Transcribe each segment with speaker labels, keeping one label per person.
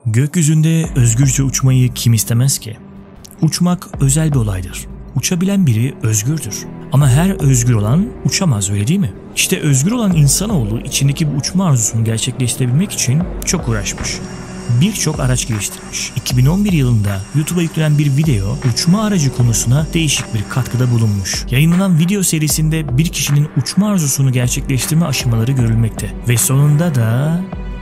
Speaker 1: Gökyüzünde özgürce uçmayı kim istemez ki? Uçmak özel bir olaydır. Uçabilen biri özgürdür. Ama her özgür olan uçamaz, öyle değil mi? İşte özgür olan insanoğlu içindeki bu uçma arzusunu gerçekleştirebilmek için çok uğraşmış. Birçok araç geliştirmiş. 2011 yılında YouTube'a yüklenen bir video uçma aracı konusuna değişik bir katkıda bulunmuş. Yayınlanan video serisinde bir kişinin uçma arzusunu gerçekleştirme aşamaları görülmekte. Ve sonunda da...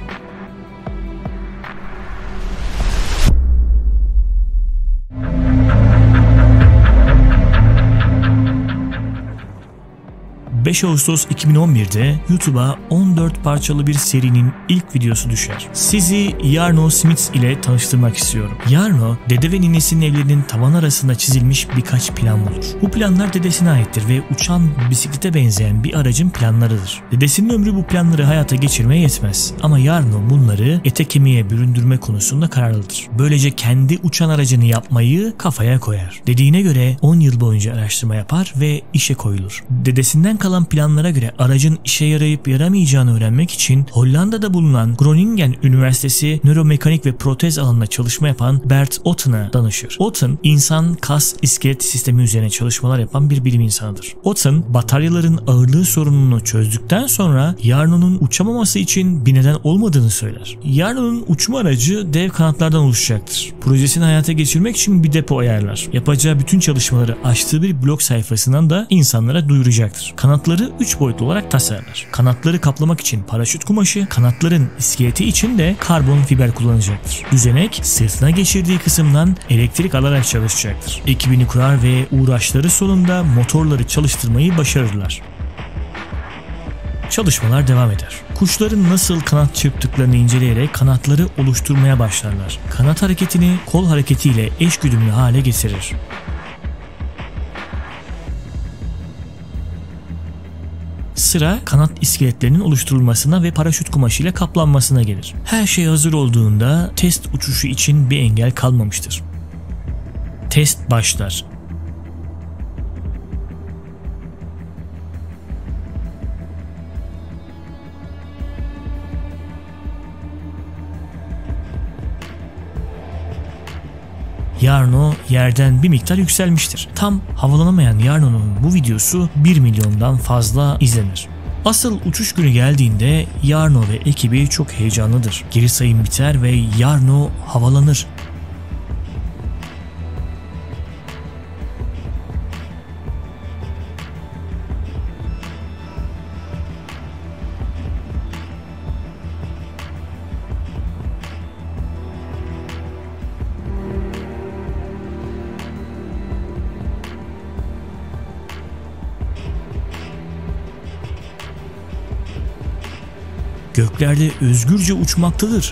Speaker 1: ...5 Ağustos 2011'de YouTube'a 14 parçalı bir serinin ilk videosu düşer. Sizi Jarno Smits ile tanıştırmak istiyorum. Jarno, dede ve ninesinin evlerinin tavan arasında çizilmiş birkaç plan bulur. Bu planlar dedesine aittir ve uçan bisiklete benzeyen bir aracın planlarıdır. Dedesinin ömrü bu planları hayata geçirmeye yetmez. Ama Jarno bunları ete kemiğe büründürme konusunda kararlıdır. Böylece kendi uçan aracını yapmayı kafaya koyar. Dediğine göre 10 yıl boyunca araştırma yapar ve işe koyulur. Dedesinden kalan planlara göre aracın işe yarayıp yaramayacağını öğrenmek için Hollanda'da bulunan Groningen Üniversitesi nöromekanik ve protez alanında çalışma yapan Bert Otten'a danışır. Otten, insan kas iskelet sistemi üzerine çalışmalar yapan bir bilim insanıdır. Otten, bataryaların ağırlığı sorununu çözdükten sonra Jarno'nun uçamaması için bir neden olmadığını söyler. Jarno'nun uçma aracı dev kanatlardan oluşacaktır. Projesini hayata geçirmek için bir depo ayarlar. Yapacağı bütün çalışmaları açtığı bir blog sayfasından da insanlara duyuracaktır. Kanatları 3 boyutlu olarak tasarlar. Kanatları kaplamak için paraşüt kumaşı, kanatların iskeleti için de karbon fiber kullanacaktır. Düzenek, sırtına geçirdiği kısımdan elektrik alarak çalışacaktır. Ekibini kurar ve uğraşları sonunda motorları çalıştırmayı başarırlar. Çalışmalar devam eder. Kuşların nasıl kanat çırptıklarını inceleyerek kanatları oluşturmaya başlarlar. Kanat hareketini kol hareketiyle eşgüdümlü hale getirir. Sıra kanat iskeletlerinin oluşturulmasına ve paraşüt kumaşıyla kaplanmasına gelir. Her şey hazır olduğunda test uçuşu için bir engel kalmamıştır. Test başlar. Jarno yerden bir miktar yükselmiştir. Tam havalanamayan Jarno'nun bu videosu 1 milyondan fazla izlenir. Asıl uçuş günü geldiğinde Jarno ve ekibi çok heyecanlıdır. Geri sayım biter ve Jarno havalanır. Göklerde özgürce uçmaktadır.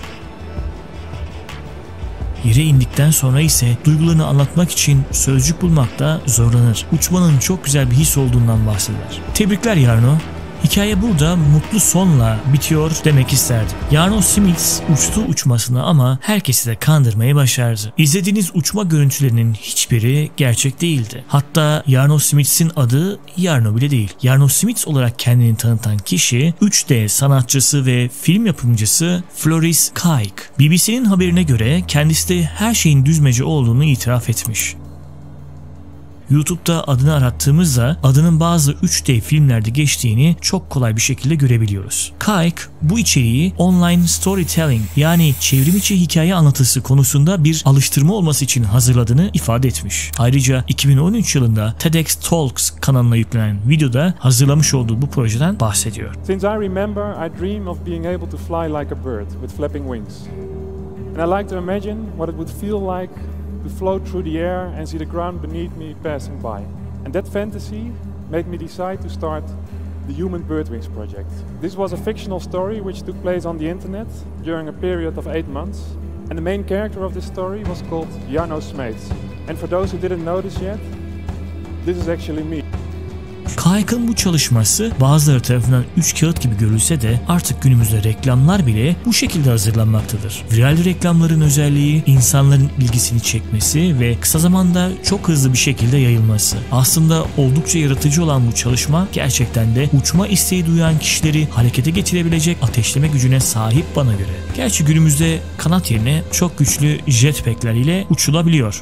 Speaker 1: Yere indikten sonra ise duygularını anlatmak için sözcük bulmakta zorlanır. Uçmanın çok güzel bir his olduğundan bahseder. Tebrikler Jarno. Hikaye burada mutlu sonla bitiyor demek isterdim. Jarno Smits uçtu uçmasına ama herkesi de kandırmayı başardı. İzlediğiniz uçma görüntülerinin hiçbiri gerçek değildi. Hatta Jarno Smits'in adı Jarno bile değil. Jarno Smits olarak kendini tanıtan kişi 3D sanatçısı ve film yapımcısı Floris Kaik. BBC'nin haberine göre kendisi de her şeyin düzmece olduğunu itiraf etmiş. YouTube'da adını arattığımızda adının bazı 3D filmlerde geçtiğini çok kolay bir şekilde görebiliyoruz. Kaik bu içeriği online storytelling yani çevrimiçi hikaye anlatısı konusunda bir alıştırma olması için hazırladığını ifade etmiş. Ayrıca 2013 yılında TEDx Talks kanalına yüklenen videoda hazırlamış olduğu bu projeden bahsediyor.
Speaker 2: Since I remember, I dream of being able to fly like a bird with flapping wings. And I like to imagine what it would feel like to float through the air and see the ground beneath me passing by. And that fantasy made me decide to start the Human Birdwings project. This was a fictional story which took place on the internet during a period of 8 months. And the main character of this story was called Jarno Smits. And for those who didn't know this yet, this is actually me.
Speaker 1: Kayk'ın bu çalışması bazıları tarafından 3 kağıt gibi görülse de artık günümüzde reklamlar bile bu şekilde hazırlanmaktadır. Viral reklamların özelliği insanların ilgisini çekmesi ve kısa zamanda çok hızlı bir şekilde yayılması. Aslında oldukça yaratıcı olan bu çalışma gerçekten de uçma isteği duyan kişileri harekete geçirebilecek ateşleme gücüne sahip bana göre. Gerçi günümüzde kanat yerine çok güçlü jetpackler ile uçulabiliyor.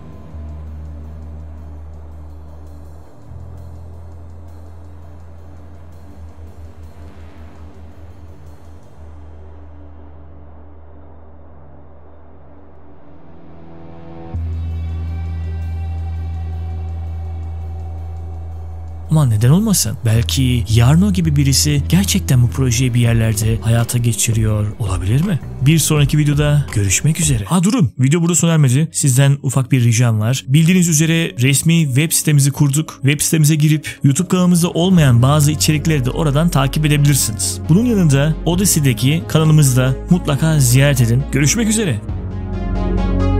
Speaker 1: Ama neden olmasın? Belki Jarno gibi birisi gerçekten bu projeyi bir yerlerde hayata geçiriyor olabilir mi? Bir sonraki videoda görüşmek üzere. Durun, video burada sona ermedi. Sizden ufak bir ricam var. Bildiğiniz üzere resmi web sitemizi kurduk. Web sitemize girip YouTube kanalımızda olmayan bazı içerikleri de oradan takip edebilirsiniz. Bunun yanında Odyssey'deki kanalımızı da mutlaka ziyaret edin. Görüşmek üzere.